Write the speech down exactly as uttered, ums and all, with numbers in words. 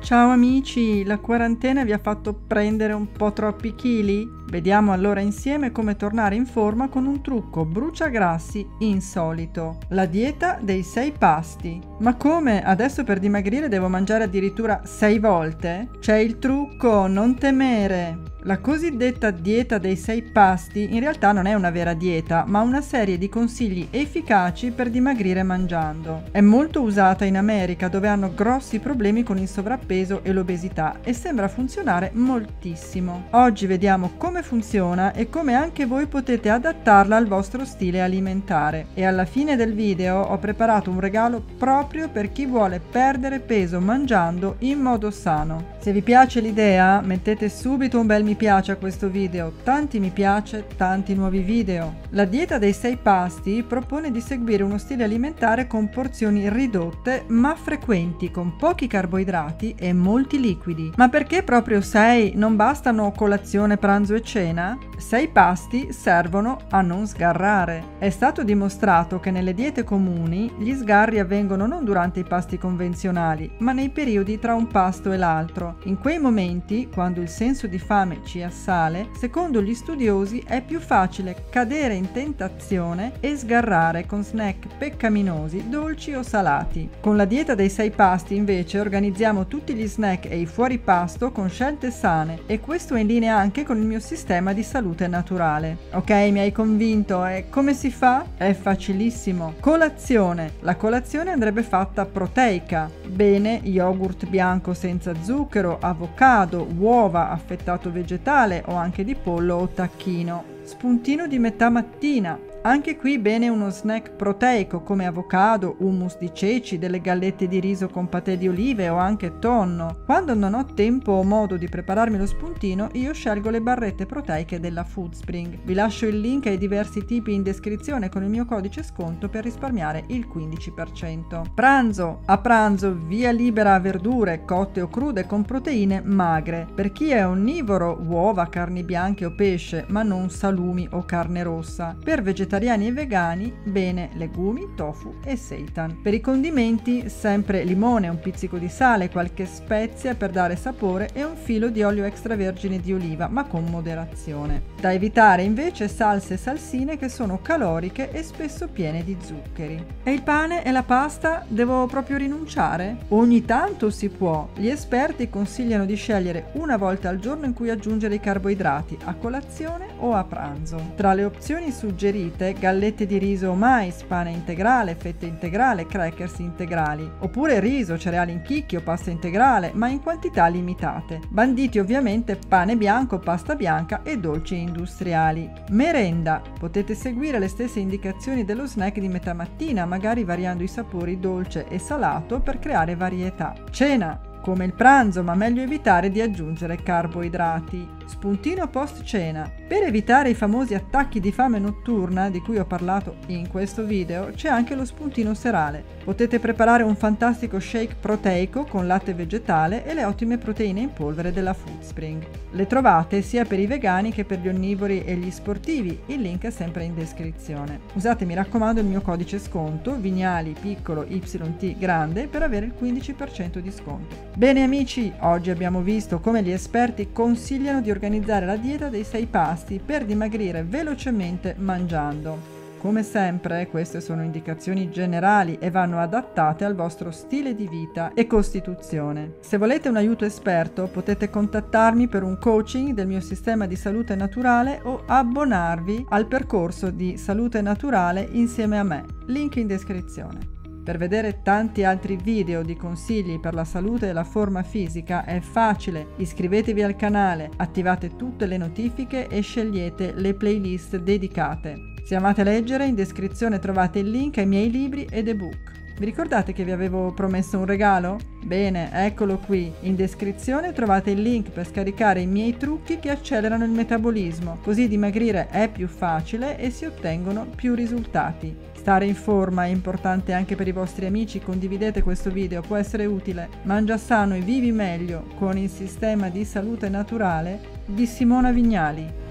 Ciao amici, la quarantena vi ha fatto prendere un po' troppi chili? Vediamo allora insieme come tornare in forma con un trucco bruciagrassi insolito. La dieta dei sei pasti. Ma come? Adesso per dimagrire devo mangiare addirittura sei volte? C'è il trucco, non temere! La cosiddetta dieta dei sei pasti in realtà non è una vera dieta, ma una serie di consigli efficaci per dimagrire mangiando. È molto usata in America, dove hanno grossi problemi con il sovrappeso e l'obesità, e sembra funzionare moltissimo. Oggi vediamo come funziona e come anche voi potete adattarla al vostro stile alimentare. E alla fine del video ho preparato un regalo proprio per chi vuole perdere peso mangiando in modo sano. Se vi piace l'idea, mettete subito un bel mi piace a questo video, tanti mi piace, tanti nuovi video. La dieta dei sei pasti propone di seguire uno stile alimentare con porzioni ridotte ma frequenti, con pochi carboidrati e molti liquidi. Ma perché proprio sei? Non bastano colazione, pranzo e cena? sei pasti servono a non sgarrare. È stato dimostrato che nelle diete comuni gli sgarri avvengono non durante i pasti convenzionali, ma nei periodi tra un pasto e l'altro. In quei momenti, quando il senso di fame ci assale, secondo gli studiosi è più facile cadere in tentazione e sgarrare con snack peccaminosi, dolci o salati. Con la dieta dei sei pasti invece organizziamo tutti gli snack e i fuori pasto con scelte sane, e questo è in linea anche con il mio sistema di salute naturale. Ok, mi hai convinto? E come si fa? È facilissimo. Colazione. La colazione andrebbe fatta proteica. Bene, yogurt bianco senza zucchero, avocado, uova, affettato vegetale o anche di pollo o tacchino. Spuntino di metà mattina. Anche qui bene uno snack proteico come avocado, hummus di ceci, delle gallette di riso con patè di olive o anche tonno. Quando non ho tempo o modo di prepararmi lo spuntino, io scelgo le barrette proteiche della Foodspring. Vi lascio il link ai diversi tipi in descrizione con il mio codice sconto per risparmiare il quindici per cento. Pranzo. A pranzo via libera a verdure, cotte o crude con proteine magre. Per chi è onnivoro, uova, carni bianche o pesce, ma non salumi o carne rossa. Per vegetariani e vegani, bene legumi, tofu e seitan. Per i condimenti, sempre limone, un pizzico di sale, qualche spezia per dare sapore e un filo di olio extravergine di oliva, ma con moderazione. Da evitare invece salse e salsine che sono caloriche e spesso piene di zuccheri. E il pane e la pasta? Devo proprio rinunciare? Ogni tanto si può. Gli esperti consigliano di scegliere una volta al giorno in cui aggiungere i carboidrati, a colazione o a pranzo. Tra le opzioni suggerite, gallette di riso o mais, pane integrale, fette integrale, crackers integrali, oppure riso, cereali in chicchi o pasta integrale, ma in quantità limitate. Banditi ovviamente pane bianco, pasta bianca e dolci industriali. Merenda. Potete seguire le stesse indicazioni dello snack di metà mattina, magari variando i sapori dolce e salato per creare varietà. Cena. Come il pranzo, ma meglio evitare di aggiungere carboidrati. Spuntino post cena. Per evitare i famosi attacchi di fame notturna di cui ho parlato in questo video, c'è anche lo spuntino serale. Potete preparare un fantastico shake proteico con latte vegetale e le ottime proteine in polvere della Foodspring. Le trovate sia per i vegani che per gli onnivori e gli sportivi, il link è sempre in descrizione. Usate, mi raccomando, il mio codice sconto Vignali piccolo Y T grande per avere il quindici per cento di sconto. Bene amici, oggi abbiamo visto come gli esperti consigliano di organizzare la dieta dei sei pasti per dimagrire velocemente mangiando. Come sempre, queste sono indicazioni generali e vanno adattate al vostro stile di vita e costituzione. Se volete un aiuto esperto, potete contattarmi per un coaching del mio sistema di salute naturale o abbonarvi al percorso di salute naturale insieme a me. Link in descrizione. Per vedere tanti altri video di consigli per la salute e la forma fisica è facile, iscrivetevi al canale, attivate tutte le notifiche e scegliete le playlist dedicate. Se amate leggere, in descrizione trovate il link ai miei libri ed ebook. Vi ricordate che vi avevo promesso un regalo? Bene, eccolo qui. In descrizione trovate il link per scaricare i miei trucchi che accelerano il metabolismo, così dimagrire è più facile e si ottengono più risultati. Stare in forma è importante anche per i vostri amici, condividete questo video, può essere utile. Mangia sano e vivi meglio con il sistema di salute naturale di Simona Vignali.